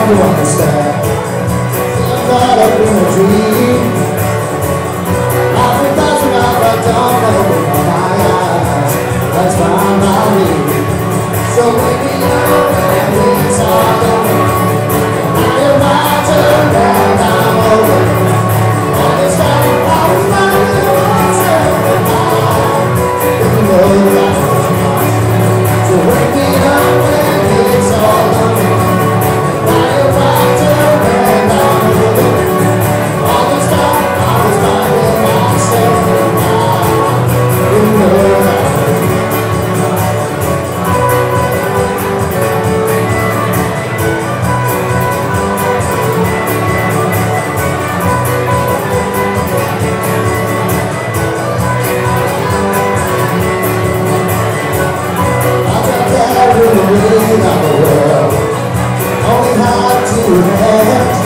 you understand. I'm caught up in a dream. I've been dancing up, but don't open my eyes. That's fine by me. So wake me up and it's all over. I am about to run, I'm over. All this time I was running myself alive. If you know that. So wake me up when it's all over. I am about to run, I'm over. All this time I was running myself alive. If you know that. Of the world, only hard to have.